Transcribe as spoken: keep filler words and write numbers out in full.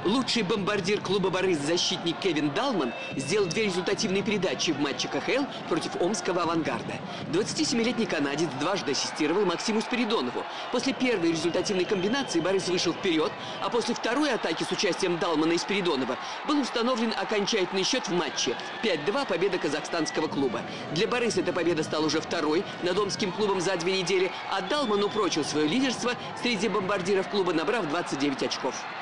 Лучший бомбардир клуба «Борис» защитник Кевин Далман сделал две результативные передачи в матче ка ха эл против омского «Авангарда». двадцатисемилетний канадец дважды ассистировал Максиму Спиридонову. После первой результативной комбинации «Борис» вышел вперед, а после второй атаки с участием Далмана и Спиридонова был установлен окончательный счет в матче – пять-два, победа казахстанского клуба. Для «Борис» эта победа стала уже второй над омским клубом за две недели, а Далман упрочил свое лидерство среди бомбардиров клуба, набрав двадцать девять очков.